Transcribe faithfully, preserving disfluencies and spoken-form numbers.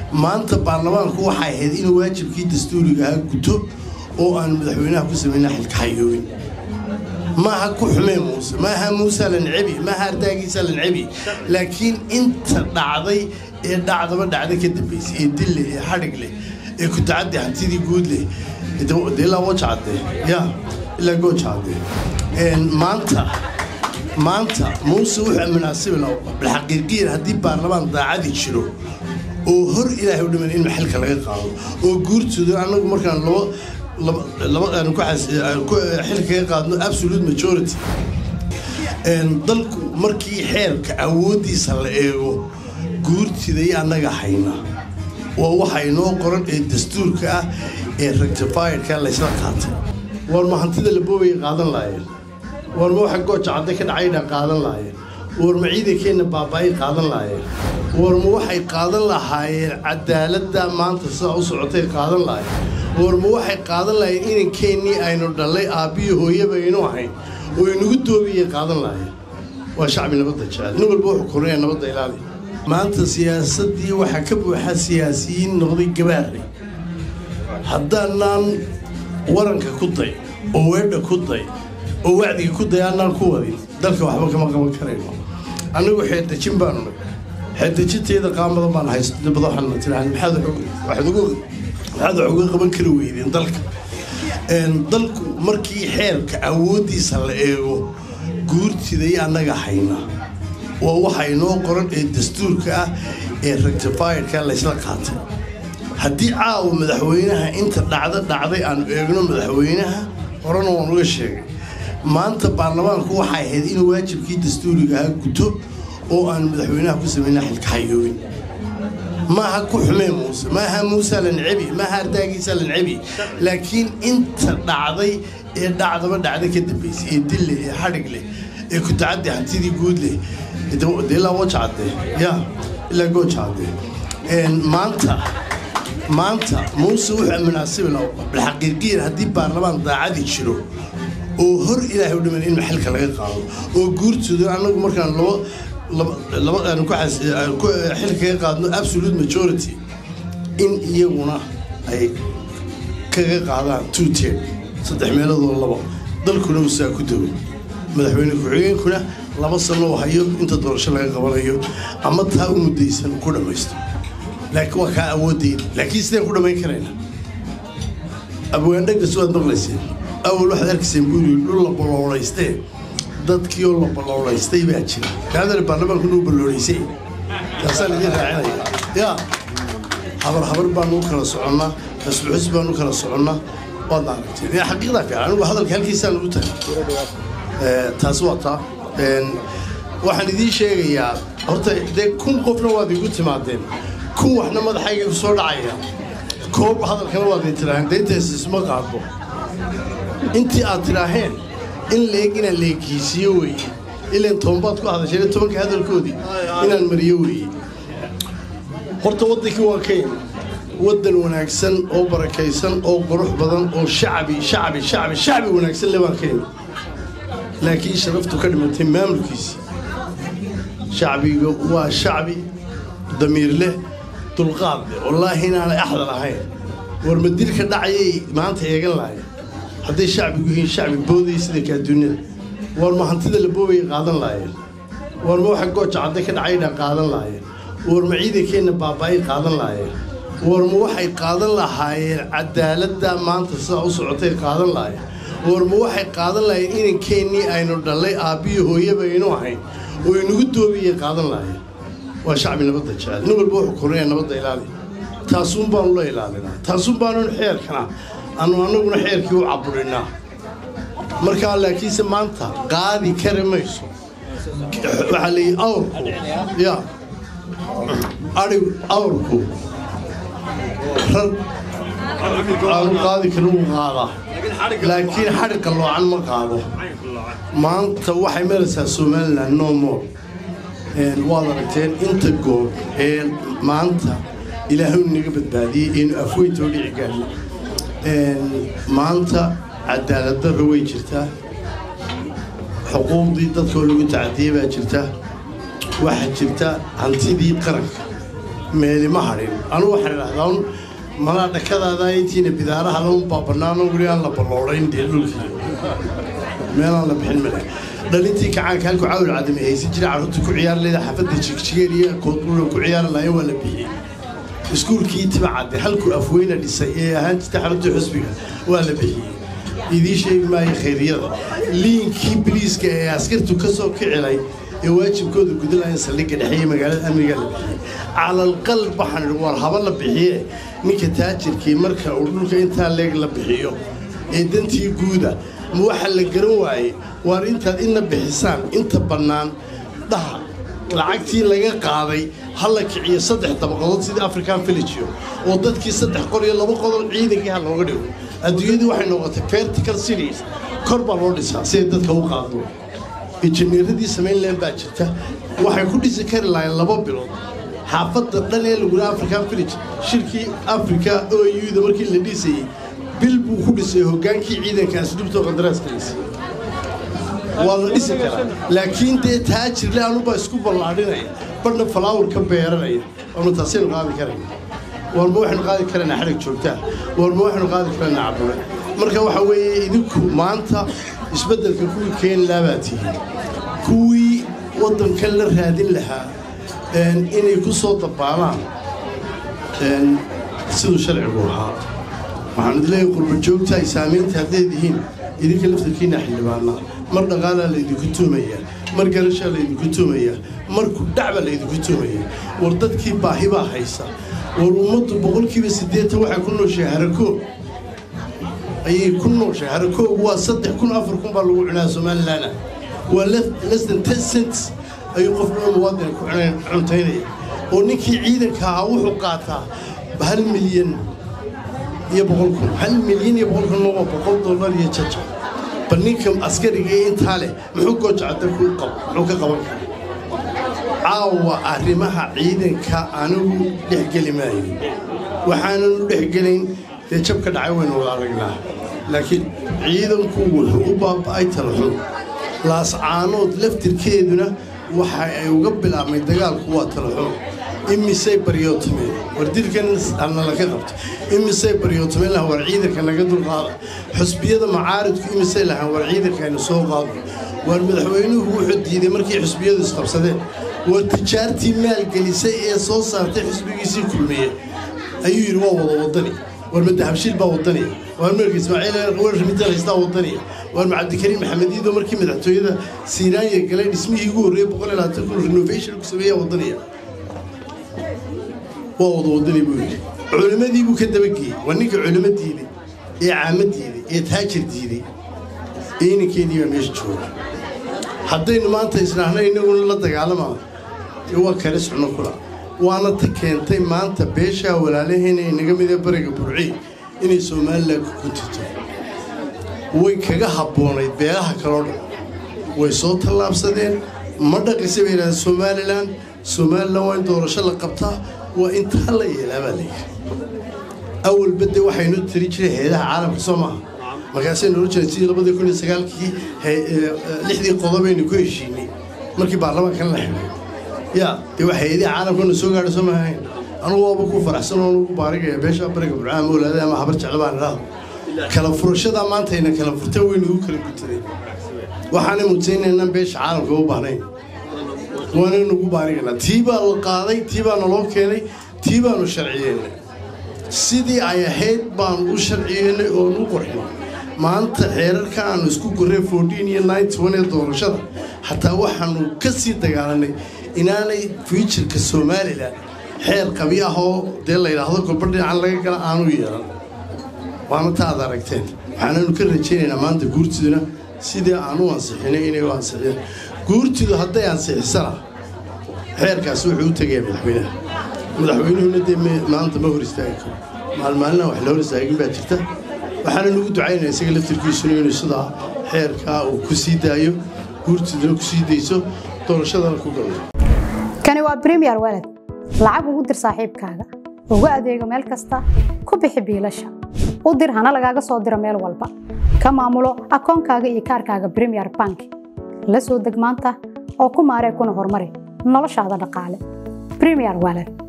maanta baarlamaanku waxay ahayd inuu waajibkii dastuuriga ah guto oo aan madaxweynaha ku sameynaa xilka xayoobin maaha ku xumeen muuse maaha muuse la nacebi maaha ardaagiisa la nacebi laakiin inta dhacday ee dhacdaba dhacday ka dambeysay ee dille ee xadhig leh ee ku tacaddi hantidii guud leh ilaa wajacade ya ilaa goojacade maanta maanta muuse wuxuu munaasib ah bilxaqiiqiyan haddii baarlamaan daacadi jiro oo hor ilaahay u dhiman in maxalka laga qaado oo guurtooda anagu markaan laba laba aan ku xas ku xilka qaadno absolute majority een dalku markii xeerka awoodiisa la eego guurtida iyo anaga hayna oo waxa inoo qoran ee dastuurka ah ee rectified ka la isla qaatay war ma hantida la boobay qaadan laayeen war ma waxa goojacade ka dhacayna qaadan laayeen war ma ciidankeena baabay qaadan laayeen war ma waxay qaadan lahaayeen cadaaladda maanta sida u socotay qaadan laayeen war ma waxay qaadan lahaayeen inankeenii aynu dhalay aabiyo hooyaba inuu ahayn oo inagu doobiyay qaadan laayeen waa shacbi nabadda jecel nin walba wuxuu kornaya nabadda ilaali maanta siyaasaddii waxaa ka buuxa siyaasiyiin noqday gabaarey haddaanan waranka ku day oo weedha ku day oo wacdiga ku day aanaan ku wadin dalka waxba kama qaban karayno anigu xeedajin baanu nahay xeedajinteeda qaamada baan haystay badaxan tiraan maxaad waxaad ugu waxaad ugu qaban kari weydeen dalka een dalku markii xeerka awoodiisa la eego guurtida iyo anaga hayna oo waxa inoo qoran ee dastuurka ah ee rectified ka la isla qaatay haddii caaw madaxweynaha inta dhacda dhacday aan eegno madaxweynaha horena waan uga sheegay maanta baarlamaanku waxay ahayd inuu waajibkii dastuuriga ah guto oo aan madaxweynaha ku sameynaa xilka xayoobin maaha ku xumeen muuse maaha muuse la nacebi maaha ardaagiisa la nacebi laakiin inta dhacday ee dhacdaba dhacday ka dambeysay ee dille ee xadhig leh ee ku tacaddi hantidii guud leh ilaa wajacade ya ilaa goojacade maanta maanta muuse wuxuu munaasib ah bilxaqiiqiyan haddii baarlamaan daacadi jiro oo hor ilaahay u dhiman in maxalka laga qaado oo guurtooda anagu markaan laba laba aan ku xas ku xilka qaadno absolute majority in iyaguna ay kaga qaadaan two thirds saddex meelood oo laba dalkuna uu saa ku daway madaxweyne ku-xigeenkuna laba sano oo hayo inta doorasho laga qabanayo ama taa u mudaysan ku dhamaysto laakiin waa kaa awoodayda laakiin sideen ku dhamayn karayna abwaandhagas waad maqlayseen awal waxaad arkayseen buuri dhul la balooleystee dadkii oo la balooleystay baa jira kaadar baarlamaanku nuu balooleysay taasaan idin raacinaya yaa habar habar baanu kala soconnaa xusbi xusbi baanu kala soconnaa waadna aragteen yaa xaqiiqda fiican anigu hadalka halkiisaan ugu tagay taas waa taa waxaan idiin sheegayaa horta dee kun qofna waad igu timaadeen kun waxna madaxayga ku soo dhacaya koob hadalkana waad i tiraaheen deyntaas isma qaado intii aad tiraaheen in leeg inaan leekiisiyo weeye ilaan tobanbaad ku hadasheen tobanka hadalkoodii inaan mariyo weeye horta waddankii waa ka yimi waddan wanaagsan oo barakaysan oo qurux badan oo shacbi shacbi shacbi shacbi wanaagsan le baan ka yimi laakiin sharaftu ka dhimatay maamulkiisii shacbiga waa shacbi damiir leh dulqaad leh wallaahi inaanay axdal ahayn war ma dilka dhacayay maanta eegan lahayn hadday shacbigu yihiin shacbi boodaya sida ka adduunyada war ma hantida la boobay qaadan laayeen war ma waxa goojacade ka dhacayna qaadan laayeen war ma ciidankeena baabay qaadan laayeen war ma waxay qaadan lahaayeen cadaaladda maanta sida u socotay qaadan laayeen war ma waxay qaadan lahaayeen inankeenii aynu dhalay aabiyo hooyaba inuu ahayn oo inagu doobiyay qaadan laayeen waa shacbi nabadda jecel nin walba wuxuu kornaya nabadda ilaali taasuun baanu la ilaalinaa taasuun baanu xeerkana anu anaguna xeerkii u caburinaa markaa laakiinse maanta qaadi kari mayso waxaa leeyahay awrku ya adhig awrku rag aanu qaadi karin uu qaadaa laakiin xadhigka loocan ma qaado maanta waxay maraysaa somaliland no more waad aragteen inta goob ee maanta ilaahay naga badbaadiyey inuu afweynta u dhici gaarno maanta cadaalad darro way jirtaa xuquuqdii dadkoo lagu tacadiyey baa jirta waxaa jirta hantidii qaranka meeli ma harin anigu waxaan idhahdaa malaa dhakadaada intiina bidaaraha lagu baabanaano weli aan la balloorayn dee dhulkii meelaan la bixin male dhalintii kacaanka halku caawil cadami haysan jiray carruurta ku ciyaar leeda xaafadda jigjigeen iyo koodbuura ku ciyaari lahayn waa la bixiyey iskuulkii tibacadde halku afweyna dhisay ee ahaan jirtay xaruntii xusbiga waa la bixiyey idii sheegi maayo khayriyada liinkii biliiska ee askartu ka soo kicilay ee waajibkooda gudalahayn saldhigga dhexeeye magaalada amniga la bixiyey calalqalb waxaan idhi war haba la bixiye ninka taajirkii marka uu dhulka intaa leeg la bixiyo ee dantii guuda ma waxa la garan waayey waar intaad idna bixisaan inta bannaan dhaha lacagtii laga qaaday ha la kiciyo saddex dabaqadood sidii african villageo oo dadkii saddex qol iyo laba qodol ciidankii ha looga dhigo adduunyadii waxay noqotay vertical cities kor baa loo dhisaa siday dadka u qaado injineeradii samayn lahayn baa jirta waxay ku dhisi kari lahayn laba bilood xaafadda dhan ee lagula african village shirkii africa o u-da markii la dhisayey bil buu ku dhisay hoggaankii ciidanka asluubta qandaraaska dhisay waa la dhisi karaa laakiin dee taajirle anubaa isku ballaadhinaya badhna falaawar ka beeranaya waanu taasaynu qaadi karayna warma waxaynu qaadi karaynaa xadhig joogtaa warma waxaynu qaadi karaynaa cabule marka waxa weeye idinku maanta isbeddelka kuwii keeni laabaa tihiin kuwii waddankan la raadin lahaa inay ku soo dabaalaan siduu sharcigu ahaa waxaan idleeyahay qurba joogta ay saamaynta haddayd yihiin idinka laftarkiina xildhibaanaa mar dhaqaalaa laydinku tuumayaa mar garashaa laydinku tuumayaa mar kudhacbaa laydinku tuumayaa war dadkii baahi baa haysa war ummaddu boqolkiiba siddeetan waxay ku nooshahay harakoob ayay ku nooshahay harakoob waa saddex kun afar kun baa lagu cunaa somalilaana waa less than ten cents ayuu qof dhan muwaadin ku cuntaynaya oo ninkii ciidanka ahaa wuxuu qaataa hal milyan iyo boqol kun hal milyan iyo boqol kun waa boqol dollar iyo jaja bal ninka askariga intaa leh muxuu goojacda ku qabo muxuu ka qaban karaa caawa arrimaha ciidanka anigu dhexgeli maayo waxaanan u dhexgelayn dee jab ka dhacay waynu wada aragnaa laakiin ciidanku wuxuu u baaba'ay talaxun laascaanood laftirkeeduna waxa ay uga bilaabmay dagaalku waa talaxun imisay baryootameen war dilkan halna laga qabto imisay baryootameen laha war ciidanka naga dulqaada xusbiyada macaaridku imisay lahaan war ciidanka aynu soo qaado war madaxweynuhu wuxuu diiday markii xusbiyadu isqabsadeen war tijaartii maalgelisay ee soo saartay xusbigiisii kulmiye ayuu yidhi waa wada wadani war madahabshiil baa wadaniya war marka ismaaciil war rimitaan haystaa wadaniya war cabdikariim maxamed iido markii madaxtooyada siinaanya galay dhismihii ugu horreeyey boqol iyo labaatan kun renovation ku sameeyaa wadaniya waa wada wadani buu yidhi culimmadii buu ka dabageeyey waa ninka culimo diiday ee caamo diiday ee taajir diiday ee inankeedii baa meesha jooga haddaynu maanta isnaahna inaguna la dagaalamaa waa kale socno kula waana ta keentay maanta beeshaa walaalaheena inaga mida bariga burci inay somalilan ku kuntito way kaga habboonayd beelaha kaloo dhan way soo tallaabsadeen ma dhaqisa bay yidhahdeen somalilan somalilan waa in doorasho la qabtaa waa intaa la yeelaa baa layidhi awal badde waxaynu tiri jiray heedaha caalamka soo maaha markaasaynu oran jiray sidii labadii kun iyo sagaalkii lixdii qodobaynu ku heshiinay markii baarlamaankan la xidhay yaa dee waa hay-adihii caalamkana soo gaadha soo maahayn anugu waaba ku faraxsan oo ugu baarigaya beesha bariga burcaa mawlaada ama habar jecla baan idhaahdo kala furashadaa maantayna kala furta weynu ugu kala gutadeen waxaana mudsaynaynan beesha caalamka u baahnayn waanaynu ugu baarigaynaa tii baa la qaaday tii baa naloo keenay tii baanu sharciyeynay sidii ay ahayd baanu u sharciyeynay oon u qorxin maanta xeerarka aanu isku gorreen fourteen iyo ninety one ee doorashada xataa waxaanu ka sii dagaalanay inaanay fuuturka somalilan xeer qabi ah oo dee la yidhaahdo kolba dhinacan laga gala aanu yeelan waana ta aad aragteen waxaananu ka rajaynaynaa maanta guurtiduna sidii aan u ansixinay inay u ansixiyeen guurtidu hadday ansixisana xeerkaasi wuxuu u tegayaa madaxweynaha madaxweynuhuna dee maanta ma hor istaagi karo maalmaalina wax la hor istaagin baa jirta waxaana nugu ducaynaya isaga laftirkiisuna inuu sidaa xeerkaa uu ku sii daayo guurtiduna ku sii dayso doorashadana ku galo kani waa Premier Wallet lacag ugu dir saaxiibkaaga ugu adeego meel kasta ku bixi biilasha u dir hana lagaaga soo diro meel walba ka maamulo akoonkaaga iyo kaarkaaga Premier Bank la soo deg maanta oo ku maaree kuna horumari noloshaada dhaqaale Premier Wallet